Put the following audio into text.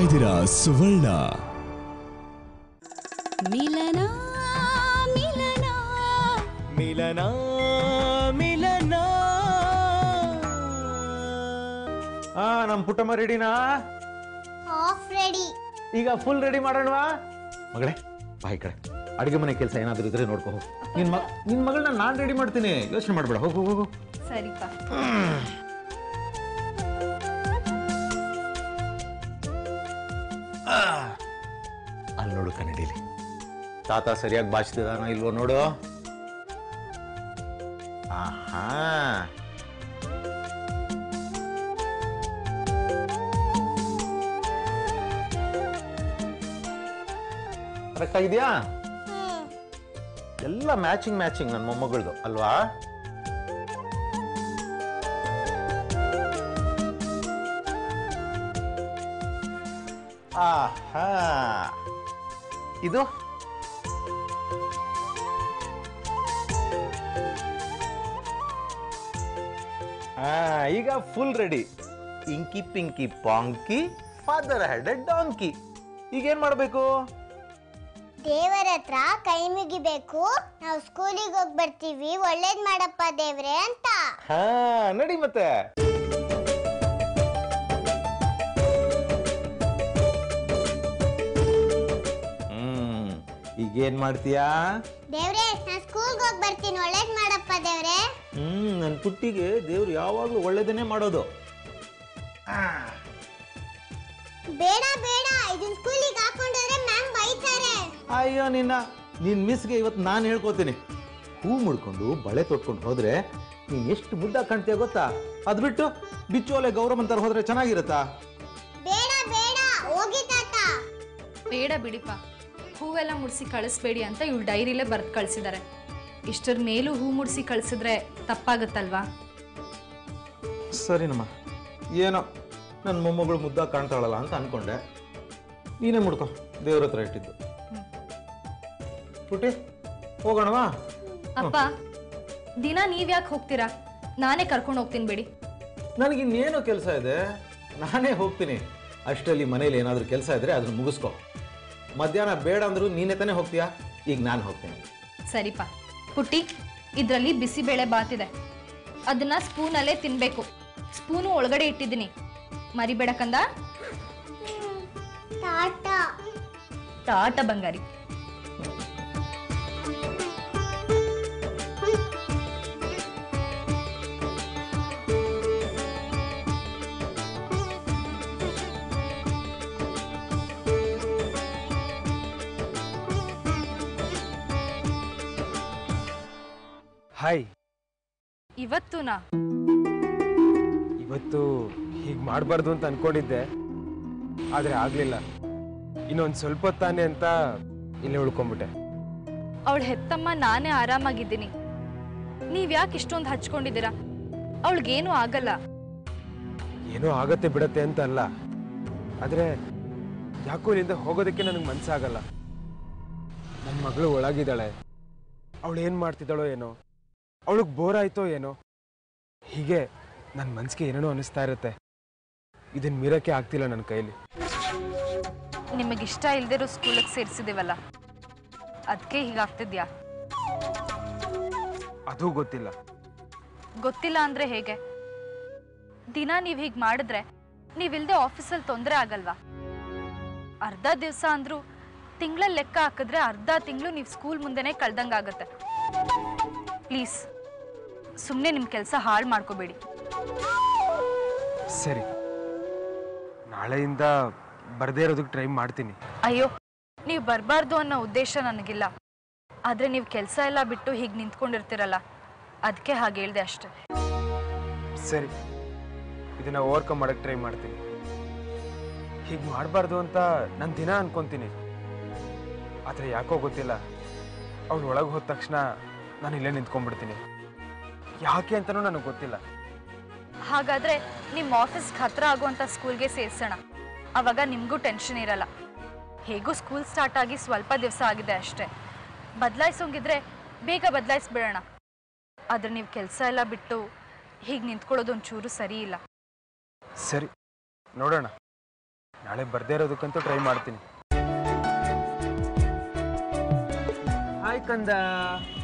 ಇದ್ದೀರಾ ಸುವರ್ಣ. ಮಿಲನ ಮಿಲನ ಮಿಲನ ಮಿಲನ. ನಮ್ ಪುಟ್ಟಮ್ಮ ರೆಡಿನಾ? Half ready. ಈಗ ಫುಲ್ ರೆಡಿ ಮಾಡೋಣವಾ? ಮಗಳೇ ಬಾಯ್ ಕಡೆ ಅಡಿಗೆ ಮನೆ ಕೆಲಸ ಏನಾದ್ರೂ ಇದ್ರೆ ನೋಡ್ಕೋ ಹೋಗು. ನಿನ್ ಮಗಳನ್ನ ನಾನ್ ರೆಡಿ ಮಾಡ್ತೀನಿ, ಯೋಚನೆ ಮಾಡ್ಬೇಡ. ಹೋಗು ಹೋಗು. ಸರಿಪ. ಅಲ್ಲಿ ನೋಡು ಕನ್ನಡಿಲಿ ತಾತ ಸರಿಯಾಗಿ ಬಾಚಿದಾನೋ ಇಲ್ವೋ ನೋಡು. ಆಹಾ, ಕರೆಕ್ಟ್ ಆಗಿದ್ಯಾ? ಎಲ್ಲ ಮ್ಯಾಚಿಂಗ್ ಮ್ಯಾಚಿಂಗ್ ನನ್ನ ಮೊಮ್ಮಗಳದು ಅಲ್ವಾ? ಆಹಾ, ಇದು ಈಗ full ready. Inky pinky ponky father had a donkey. ಈಗೇನ್ ಮಾಡ್ಬೇಕು? ದೇವರ ಹತ್ರ ಕೈ ಮುಗಿಬೇಕು. ನಾವು ಸ್ಕೂಲಿಗೆ ಹೋಗಿ ಬರ್ತೀವಿ, ಒಳ್ಳೇದ್ ಮಾಡಪ್ಪ ದೇವ್ರೆ ಅಂತ. ಹಾ, ನಡಿ ಮತ್ತೆ. ಈಗೇನ್ ಮಾಡ್ತೀಯಾ? ದೇವ್ರೆ, ನಾನು ಸ್ಕೂಲ್ಗೆ ಹೋಗಿ ಬರ್ತೀನಿ, ಒಳ್ಳೇದ್ ಮಾಡಪ್ಪ ದೇವ್ರೆ. ನನ್ನ ಪುಟ್ಟಿಗೆ ದೇವ್ರು ಯಾವಾಗ್ಲೂ ಒಳ್ಳೇದನ್ನೇ ಮಾಡೋದು. ಬೇಡ ಬೇಡ, ಇದನ್ನ ಸ್ಕೂಲಿಗೆ ಹಾಕೊಂಡ್ರೆ ಮ್ಯಾಮ್ ಬೈತಾರೆ. ಅಯ್ಯೋ ನಿನ್ ಮಿಸ್ಗೆ ಇವತ್ತು ನಾನು ಹೇಳ್ಕೊತೀನಿ. ಹೂ ಮುಡ್ಕೊಂಡು ಬಳೆ ತೊಟ್ಕೊಂಡು ಹೋದ್ರೆ ನೀನ್ ಎಷ್ಟು ಮುದ್ದಾಗಿ ಕಾಣ್ತೀಯ ಗೊತ್ತಾ? ಅದ್ ಬಿಟ್ಟು ಬಿಚ್ಚೋಲೆ ಗೌರಮ್ಮಂತರ ಹೋದ್ರೆ ಚೆನ್ನಾಗಿರುತ್ತಾ? ಬೇಡ ಬೇಡ, ಹೋಗಿ ತಾತ. ಬೇಡ ಬಿಡಿಪ, ಹೂವೆಲ್ಲ ಮುಡಿಸಿ ಕಳಿಸ್ಬೇಡಿ ಅಂತ ಇವಳು ಡೈರಿಲೇ ಬರ್ದು ಕಳಿಸಿದ್ದಾರೆ. ಇಷ್ಟರ ಮೇಲೂ ಹೂ ಮುಡಿಸಿ ಕಳಿಸಿದ್ರೆ ತಪ್ಪಾಗತ್ತಲ್ವಾ? ಸರಿನಮ್ಮ, ಏನೋ ನನ್ನ ಮೊಮ್ಮಗಳು ಮುದ್ದಾಗಿ ಕಾಣ್ತಾಳಲ್ಲ ಅಂತ ಅನ್ಕೊಂಡೆ. ನೀನೇ ಮುಡ್ಕೊ, ದೇವ್ರ ಹತ್ರ ಇಟ್ಟಿದ್ದು. ಪುಟ್ಟಿ ಹೋಗೋಣವಾ? ಅಪ್ಪ, ದಿನ ನೀವ್ಯಾಕೆ ಹೋಗ್ತೀರಾ? ನಾನೇ ಕರ್ಕೊಂಡು ಹೋಗ್ತೀನಿ ಬಿಡಿ. ನನಗಿನ್ನೇನೋ ಕೆಲಸ ಇದೆ, ನಾನೇ ಹೋಗ್ತೀನಿ. ಅಷ್ಟರಲ್ಲಿ ಮನೇಲಿ ಏನಾದರೂ ಕೆಲಸ ಇದ್ರೆ ಅದನ್ನ ಮುಗಿಸ್ಕೊ. ಮಧ್ಯಾಹ್ನ ಬೇಡ ಅಂದ್ರೂ ನೀನೇ ತಾನೇ ಹೋಗ್ತೀಯಾ? ಈಗ ನಾನು ಹೋಗ್ತೀನಿ. ಸರಿಪ. ಪುಟ್ಟಿ, ಇದರಲ್ಲಿ ಬಿಸಿಬೇಳೆ ಬಾತಿದೆ, ಅದನ್ನ ಸ್ಪೂನಲ್ಲೇ ತಿನ್ಬೇಕು. ಸ್ಪೂನು ಒಳಗಡೆ ಇಟ್ಟಿದ್ದೀನಿ, ಮರಿಬೇಡ ಕಂದ. ಟಾಟಾ. ಟಾಟ ಬಂಗಾರಿ. ಹಾಯ್. ಇವತ್ತು ಹೀಗೆ ಮಾಡಬಾರ್ದು ಅಂತ ಅನ್ಕೊಂಡಿದ್ದೆ, ಆದರೆ ಆಗಲಿಲ್ಲ. ಇನ್ನೊಂದು ಸ್ವಲ್ಪ ತಾನೆ ಅಂತ ಇಲ್ಲೇ ಉಳ್ಕೊಂಡ್ಬಿಟ್ಟೆ. ಅವಳ ಹೆತ್ತಮ್ಮ ನಾನೇ ಆರಾಮಾಗಿದ್ದೀನಿ, ನೀವ್ಯಾಕೆ ಇಷ್ಟೊಂದು ಹಚ್ಕೊಂಡಿದ್ದೀರಾ? ಅವಳಿಗೇನು ಆಗಲ್ಲ. ಏನೋ ಆಗತ್ತೆ ಬಿಡತ್ತೆ ಅಂತ ಅಲ್ಲ, ಆದರೆ ಯಾಕೋ ಇಲ್ಲಿಂದ ಹೋಗೋದಕ್ಕೆ ನನಗೆ ಮನಸ್ಸಾಗಲ್ಲ. ನನ್ನ ಮಗಳು ಒಳಗಿದ್ದಾಳೆ, ಅವಳು ಏನು ಮಾಡ್ತಿದ್ದಾಳೋ ಏನೋ, ಅವಳಿಗೆ ಬೋರ್ ಆಯ್ತೋ ಏನೋ, ಹೀಗೆ ನನ್ನ ಮನಸ್ಸಿಗೆ ಏನೇನೋ ಅನಿಸ್ತಾ ಇರುತ್ತೆ. ಇದನ್ನ ಮೀರಕ್ಕೆ ಆಗ್ತಿಲ್ಲ ನನ್ನ ಕೈಲಿ. ನಿಮಗಿಷ್ಟ ಇಲ್ದಿರೋ ಸ್ಕೂಲಿಗೆ ಸೇರಿಸಿದಿವಲ್ಲ, ಅದಕ್ಕೆ ಹೀಗಾಗ್ತಿದ್ಯಾ? ಅದು ಗೊತ್ತಿಲ್ಲ. ಗೊತ್ತಿಲ್ಲ ಅಂದ್ರೆ ಹೇಗೆ? ದಿನ ನೀವು ಹೀಗೆ ಮಾಡಿದ್ರೆ ನೀವಿಲ್ದೆ ಆಫೀಸಲ್ಲಿ ತೊಂದರೆ ಆಗಲ್ವಾ? ಅರ್ಧ ದಿವಸ ಅಂದ್ರೂ ತಿಂಗಳಲ್ಲಿ ಲೆಕ್ಕ ಹಾಕಿದ್ರೆ ಅರ್ಧ ತಿಂಗಳು ನೀವು ಸ್ಕೂಲ್ ಮುಂದೆನೇ ಕಳ್ದಂಗಾಗತ್ತೆ. ಪ್ಲೀಸ್, ಸುಮ್ಮನೆ ನಿಮ್ಮ ಕೆಲಸ ಹಾಳು ಮಾಡ್ಕೋಬೇಡಿ. ಸರಿ, ನಾಳೆಯಿಂದ ಬರದೇ ಇರೋದಕ್ಕೆ ಟ್ರೈ ಮಾಡ್ತೀನಿ. ಅಯ್ಯೋ, ನೀವು ಬರಬಾರ್ದು ಅನ್ನೋ ಉದ್ದೇಶ ನನಗಿಲ್ಲ, ಆದರೆ ನೀವು ಕೆಲಸ ಎಲ್ಲ ಬಿಟ್ಟು ಹೀಗೆ ನಿಂತ್ಕೊಂಡಿರ್ತೀರಲ್ಲ, ಅದಕ್ಕೆ ಹಾಗೆ ಹೇಳ್ದೆ ಅಷ್ಟೆ. ಸರಿ, ಇದನ್ನ ಓವರ್ಕಮ್ ಮಾಡಕ್ಕೆ ಟ್ರೈ ಮಾಡ್ತೀನಿ. ಹೀಗೆ ಮಾಡಬಾರ್ದು ಅಂತ ನಾನು ದಿನ ಅನ್ಕೊಂತೀನಿ, ಆದರೆ ಯಾಕೋ ಗೊತ್ತಿಲ್ಲ, ಅವಳು ಒಳಗೆ ಹೋದ ತಕ್ಷಣ ನಾನು ಇಲ್ಲೇ ನಿಂತ್ಕೊಂಡ್ಬಿಡ್ತೀನಿ. ಯಾಕೆ ಅಂತನೂ ನನಗೆ ಗೊತ್ತಿಲ್ಲ. ಹಾಗಾದ್ರೆ ನಿಮ್ಮ ಆಫೀಸ್ಗೆ ಹತ್ರ ಆಗುವಂಥ ಸ್ಕೂಲ್ಗೆ ಸೇರಿಸೋಣ, ಅವಾಗ ನಿಮಗೂ ಟೆನ್ಷನ್ ಇರಲ್ಲ. ಹೇಗೂ ಸ್ಕೂಲ್ ಸ್ಟಾರ್ಟ್ ಆಗಿ ಸ್ವಲ್ಪ ದಿವಸ ಆಗಿದೆ ಅಷ್ಟೇ, ಬದಲಾಯಿಸೋಂಗಿದ್ರೆ ಬೇಗ ಬದಲಾಯಿಸ್ಬಿಡೋಣ. ಆದರೆ ನೀವು ಕೆಲಸ ಎಲ್ಲ ಬಿಟ್ಟು ಹೀಗೆ ನಿಂತ್ಕೊಳ್ಳೋದು ಒಂಚೂರು ಸರಿ ಇಲ್ಲ. ಸರಿ, ನೋಡೋಣ. ನಾಳೆ ಬರ್ದೇ ಇರೋದಕ್ಕಂತೂ ಟ್ರೈ ಮಾಡ್ತೀನಿ. ಹಾಯ್ ಕಂದ.